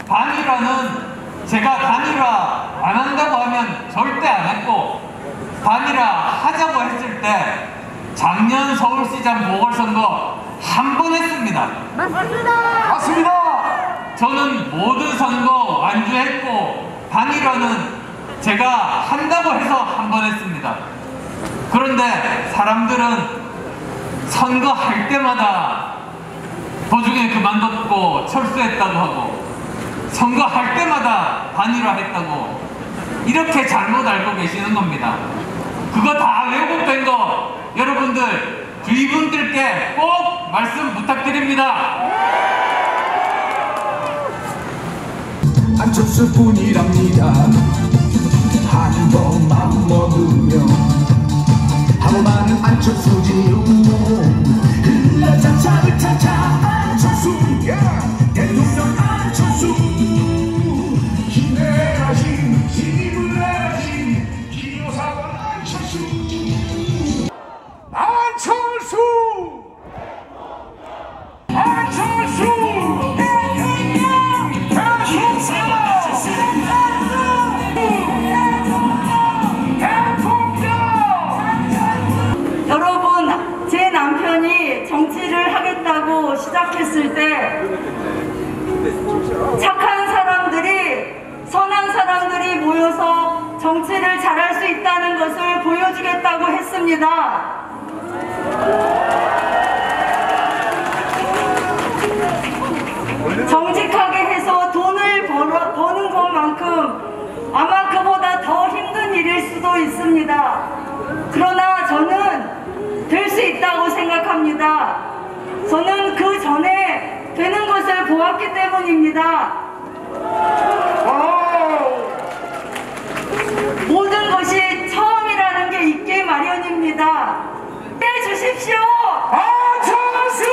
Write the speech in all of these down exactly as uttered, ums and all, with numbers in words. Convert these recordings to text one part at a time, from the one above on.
단일화는 제가 단일화 안 한다고 하면 절대 안 했고, 단일화 하자고 했을 때 작년 서울시장 보궐선거 한 번 했습니다. 맞습니다. 맞습니다. 저는 모든 선거 완주했고 단일화는 제가 한다고 해서 한 번 했습니다. 그런데 사람들은 선거할 때마다 도중에 그만뒀고 철수했다고 하고, 선거할 때마다 단일화했다고 이렇게 잘못 알고 계시는 겁니다. 그거 다 왜곡된 거 여러분들 주위 분들께 꼭 말씀 부탁드립니다. 안철수뿐이랍니다. 한 번만 먹으면 하고 많은 안철수지요. 흘러차차 차차 안철수 대통령 안철수 힘내라 힘 힘을 내라 힘 기여사와 안철수 안철수 안철수 여러분, 제 남편이 정치를 하겠다고 시작했을 때 착한 사람들이, 선한 사람들이 모여서 정치를 잘할 수 있다는 것을 보여주겠다고 했습니다. 정직하게 해서 돈을 벌어, 버는 것만큼 아마 그보다 더 힘든 일일 수도 있습니다. 그러나 저는 될 수 있다고 생각합니다. 저는 그 전에 되는 것을 보았기 때문입니다. 모든 것이 처음이라는 게 있기 마련입니다. 해주십시오. 안철수!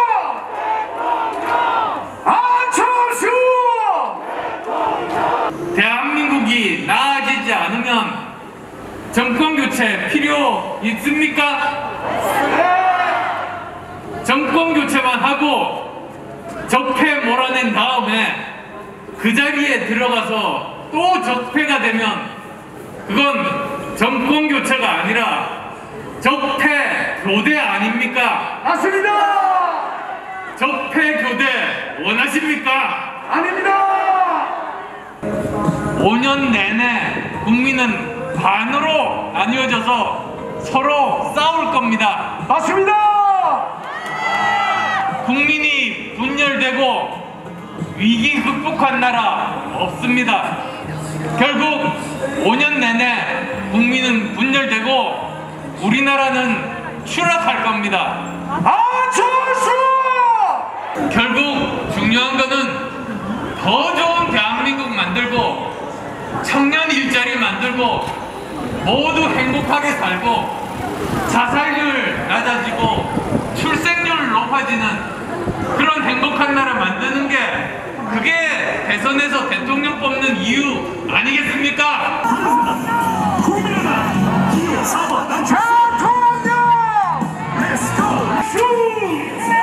안철수! 대한민국이 나아지지 않으면 정권 교체 필요 있습니까? 정권 교체만 하고 적폐 몰아낸 다음에 그 자리에 들어가서 또 적폐가 되면 그건 정권 교체가 아니라 적폐 교대 아닙니까? 맞습니다! 적폐 교대 원하십니까? 아닙니다! 오 년 내내 국민은 반으로 나뉘어져서 서로 싸울 겁니다. 맞습니다! 국민이 분열되고 위기 극복한 나라 없습니다. 결국 오 년 내내 국민은 분열되고 우리나라는 추락할 겁니다. 안철수! 결국 중요한 거는 더 좋은 대한민국 만들고 청년 일자리 만들고 모두 행복하게 살고 자살률 낮아지고 출생률 높아지는 그런 행복한 나라 만드는 게 그게 대선에서 대통령 뽑는 이유 아니겠습니까? 대통령! Let's go!